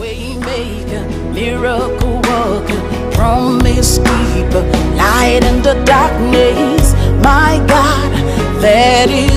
Waymaker, miracle worker, promise keeper, light in the darkness. My God, that is